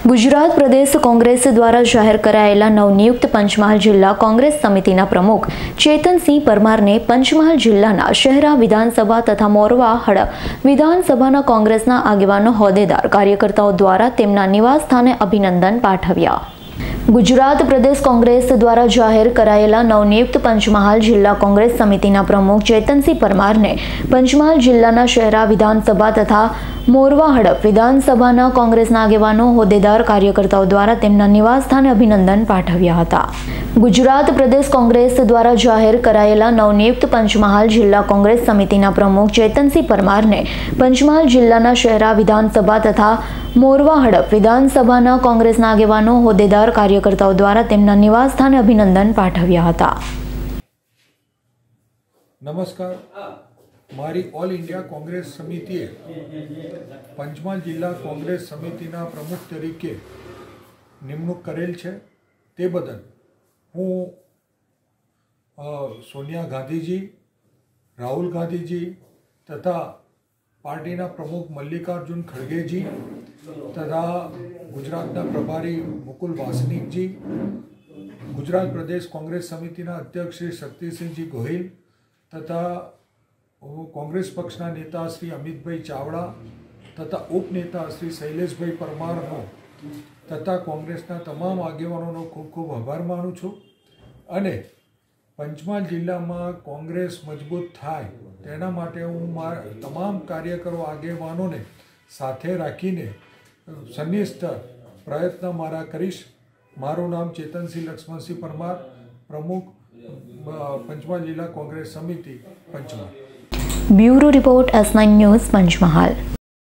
गुजरात प्रदेश कांग्रेस द्वारा जाहिर करायेला नवनियुक्त पंचमहाल जिला कांग्रेस समितिना प्रमुख चेतनसिंह परमार ने पंचमहाल जिल्लाना शहरा विधानसभा तथा मोरवा हड़प विधानसभाना कांग्रेसना आगेवानो होद्देदार कार्यकर्ताओं द्वारा तेमना निवास स्थाने अभिनंदन पाठव्या। गुजरात प्रदेश कांग्रेस द्वारा जाहिर करायेला नवनियुक्त पंचमहाल जिला कांग्रेस समितिना प्रमुख चेतनसिंह परमार ने पंचमहाल जिल्लाना शहरा विधानसभा तथा मोरवा हड़प विधानसभाना कांग्रेसना आगेवानो होद्देदार कार्यकर्ताओं द्वारा तेमना निवास स्थाने अभिनंदन पाठव्या हता। गुजरात प्रदेश कांग्रेस द्वारा जाहिर करायेला नवनियुक्त पंचमहाल जिला कांग्रेस समितिना प्रमुख चेतनसिंह परमार ने पंचमहाल जिल्लाना शहरा विधानसभा तथा मोरवा हड़प विधानसभाना कांग्रेसना आगेवानो होद्देदार कार्यकर्ताओं द्वारा तेमना निवास स्थाने अभिनंदन पाठव्या हता। नमस्कार, मारी ऑल इंडिया कांग्रेस समितिए पंचमहाल जिला कांग्रेस समितिना प्रमुख तरीके निमणूक करेल छे। ते बदल हूँ सोनिया गांधीजी, राहुल गांधीजी तथा पार्टीना प्रमुख मल्लिकार्जुन खड़गेजी तथा गुजरातना प्रभारी मुकुल वासनिकजी, गुजरात प्रदेश कांग्रेस समितिना अध्यक्ष श्री शक्तिसिंहजी गोहिल तथा कांग्रेस पक्षना नेता श्री अमितभाई चावड़ा तथा उपनेता श्री शैलेषभाई परमार तथा कांग्रेसना तमाम आगेवानों खूब खूब आभार मानु छूं अने पंचमहाल जिल्ला में कांग्रेस मजबूत थाय तेना माटे हूँ तमाम कार्यकरो आगेवानों ने साथे राखीने सन्निष्ठ प्रयत्न मारा करीश। मारू नाम चेतनसिंह लक्ष्मणसिंह परमार, प्रमुख पंचमहाल जिला कांग्रेस समिति Panchmahal. Bureau report S9 news Panchmahal.